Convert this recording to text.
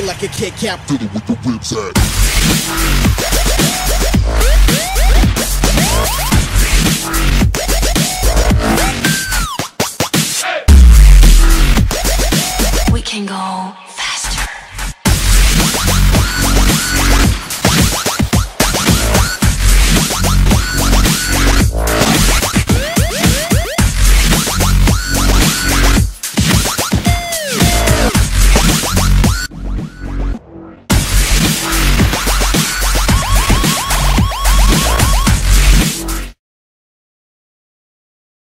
like a Kit Kat. Fiddle with the ribs at.